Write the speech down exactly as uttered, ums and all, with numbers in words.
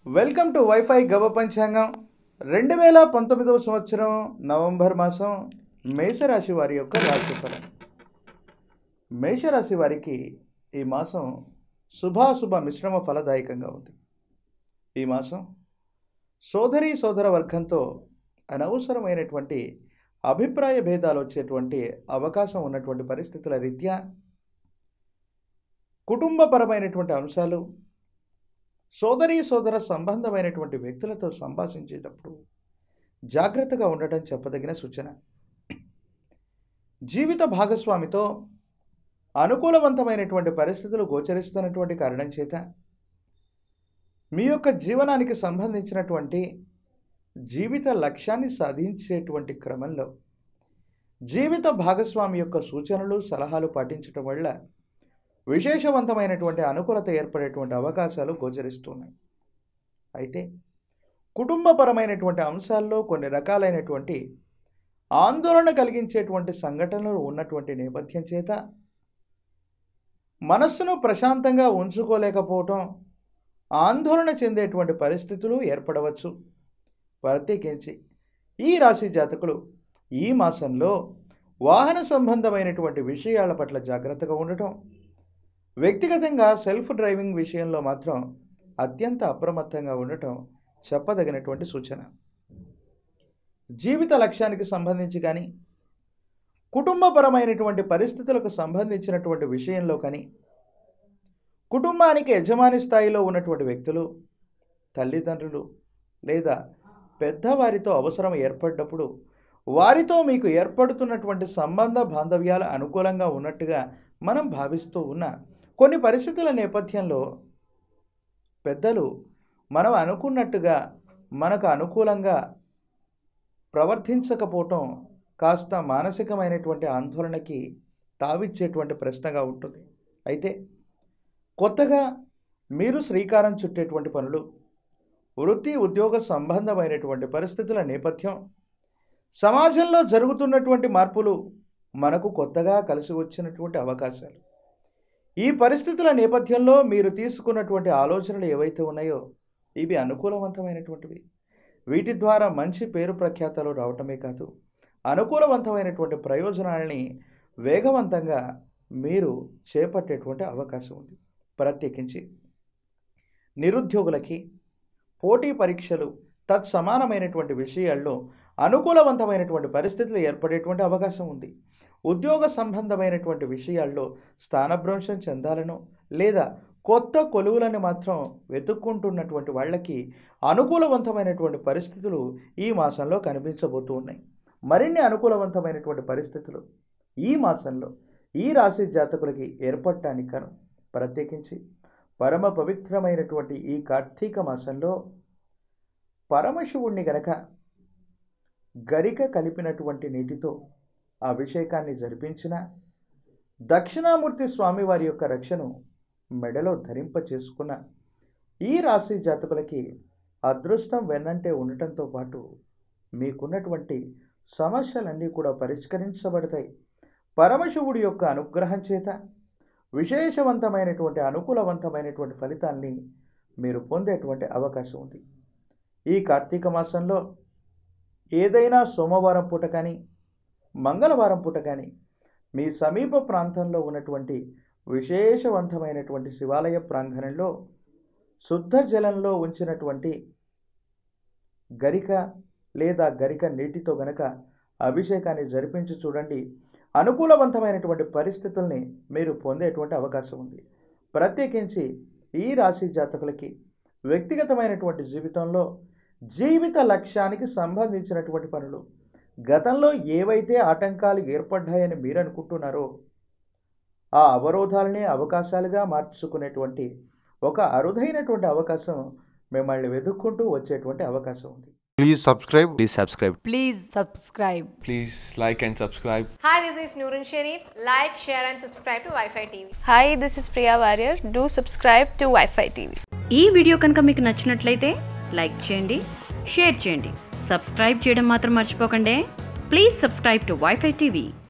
Welcome to wifi గవ పంచాంగం రెండు వేల పంతొమ్మిదవ సంవత్సరం నవంబర్ మాసం మేషరాశి వారి యొక్క రాశిఫలం. మేషరాశి వారికి ఈ మాసం శుభాశుభ మిశ్రమ ఫలదాయకంగా ఉంది. ఈ మాసం సోదరీ సోదర వర్గంతో అనవసరమైనటువంటి అభిప్రాయ భేదాలు వచ్చేటువంటి అవకాశం ఉన్నటువంటి పరిస్థితుల రీత్యా కుటుంబపరమైనటువంటి అంశాలు, సోదరీ సోదర సంబంధమైనటువంటి వ్యక్తులతో సంభాషించేటప్పుడు జాగ్రత్తగా ఉండటం చెప్పదగిన సూచన. జీవిత భాగస్వామితో అనుకూలవంతమైనటువంటి పరిస్థితులు గోచరిస్తున్నటువంటి కారణం చేత మీ యొక్క జీవనానికి సంబంధించినటువంటి జీవిత లక్ష్యాన్ని సాధించేటువంటి క్రమంలో జీవిత భాగస్వామి యొక్క సూచనలు సలహాలు పాటించడం వల్ల విశేషవంతమైనటువంటి అనుకూలత ఏర్పడేటువంటి అవకాశాలు గోచరిస్తున్నాయి. అయితే కుటుంబపరమైనటువంటి అంశాల్లో కొన్ని రకాలైనటువంటి ఆందోళన కలిగించేటువంటి సంఘటనలు ఉన్నటువంటి నేపథ్యం చేత మనస్సును ప్రశాంతంగా ఉంచుకోలేకపోవటం, ఆందోళన చెందేటువంటి పరిస్థితులు ఏర్పడవచ్చు. ప్రత్యేకించి ఈ రాశి జాతకులు ఈ మాసంలో వాహన సంబంధమైనటువంటి విషయాల పట్ల జాగ్రత్తగా ఉండటం, వ్యక్తిగతంగా సెల్ఫ్ డ్రైవింగ్ విషయంలో మాత్రం అత్యంత అప్రమత్తంగా ఉండటం చెప్పదగినటువంటి సూచన. జీవిత లక్ష్యానికి సంబంధించి కానీ, కుటుంబపరమైనటువంటి పరిస్థితులకు సంబంధించినటువంటి విషయంలో కానీ, కుటుంబానికి యజమాని స్థాయిలో ఉన్నటువంటి వ్యక్తులు, తల్లిదండ్రులు లేదా పెద్దవారితో అవసరం ఏర్పడ్డప్పుడు వారితో మీకు ఏర్పడుతున్నటువంటి సంబంధ బాంధవ్యాలు అనుకూలంగా ఉన్నట్టుగా మనం భావిస్తూ ఉన్న కొన్ని పరిస్థితుల నేపథ్యంలో పెద్దలు మనం అనుకున్నట్టుగా మనకు అనుకూలంగా ప్రవర్తించకపోవటం కాస్త మానసికమైనటువంటి ఆందోళనకి తావిచ్చేటువంటి ప్రశ్నగా ఉంటుంది. అయితే కొత్తగా మీరు శ్రీకారం చుట్టేటువంటి పనులు, వృత్తి ఉద్యోగ సంబంధమైనటువంటి పరిస్థితుల నేపథ్యం, సమాజంలో జరుగుతున్నటువంటి మార్పులు మనకు కొత్తగా కలిసి వచ్చినటువంటి అవకాశాలు, ఈ పరిస్థితుల నేపథ్యంలో మీరు తీసుకున్నటువంటి ఆలోచనలు ఏవైతే ఉన్నాయో ఇవి అనుకూలవంతమైనటువంటివి. వీటి ద్వారా మంచి పేరు ప్రఖ్యాతలు రావటమే కాదు, అనుకూలవంతమైనటువంటి ప్రయోజనాలని వేగవంతంగా మీరు చేపట్టేటువంటి అవకాశం ఉంది. ప్రత్యేకించి నిరుద్యోగులకి పోటీ పరీక్షలు తత్సమానమైనటువంటి విషయాల్లో అనుకూలవంతమైనటువంటి పరిస్థితులు ఏర్పడేటువంటి అవకాశం ఉంది. ఉద్యోగ సంబంధమైనటువంటి విషయాల్లో స్థానభ్రంశం చెందాలను లేదా కొత్త కొలువులను మాత్రం వెతుక్కుంటున్నటువంటి వాళ్ళకి అనుకూలవంతమైనటువంటి పరిస్థితులు ఈ మాసంలో కనిపించబోతూ ఉన్నాయి. మరిన్ని అనుకూలవంతమైనటువంటి పరిస్థితులు ఈ మాసంలో ఈ రాశి జాతకులకి ఏర్పడటానికి కాను ప్రత్యేకించి పరమ పవిత్రమైనటువంటి ఈ కార్తీక మాసంలో పరమశివుణ్ణి గనక గరిక కలిపినటువంటి నీటితో అభిషేకాన్ని జరిపించిన, దక్షిణామూర్తి స్వామివారి యొక్క రక్షను మెడలో ధరింప చేసుకున్న ఈ రాశి జాతకులకి అదృష్టం వెన్నంటే ఉండటంతో పాటు మీకున్నటువంటి సమస్యలన్నీ కూడా పరిష్కరించబడతాయి. పరమశివుడి యొక్క అనుగ్రహం చేత విశేషవంతమైనటువంటి అనుకూలవంతమైనటువంటి ఫలితాన్ని మీరు పొందేటువంటి అవకాశం ఉంది. ఈ కార్తీక మాసంలో ఏదైనా సోమవారం పూట కానీ, మంగళవారం పూట కానీ మీ సమీప ప్రాంతంలో ఉన్నటువంటి విశేషవంతమైనటువంటి శివాలయ ప్రాంగణంలో శుద్ధ జలంలో ఉంచినటువంటి గరిక లేదా గరిక నీటితో గనక అభిషేకాన్ని జరిపించి చూడండి, అనుకూలవంతమైనటువంటి పరిస్థితుల్ని మీరు పొందేటువంటి అవకాశం ఉంది. ప్రత్యేకించి ఈ రాశి జాతకులకి వ్యక్తిగతమైనటువంటి జీవితంలో జీవిత లక్ష్యానికి సంబంధించినటువంటి పనులు, గతంలో ఏవైతే ఆటంకాలు ఏర్పడ్డాయని మీరు అనుకుంటున్నారో ఆ అవరోధాలనే అవకాశాలుగా మార్చుకునేటువంటి ఒక అరుదైనటువంటి అవకాశం మిమ్మల్ని వెతుక్కుంటూ వచ్చేటువంటి అవకాశం ఉంది. Please subscribe. Please subscribe. Please subscribe. Please like and subscribe. Hi, this is Noorun Sharif. Like, share and subscribe to Wi-Fi T V. Hi, this is Priya Warrior. Do subscribe to Wi-Fi T V. ఈ video కనుక మీకు నచ్చినట్లయితే like చేయండి, share చేయండి, subscribe చేయడం మాత్రం మర్చిపోకండి. Please subscribe to Wi-Fi TV.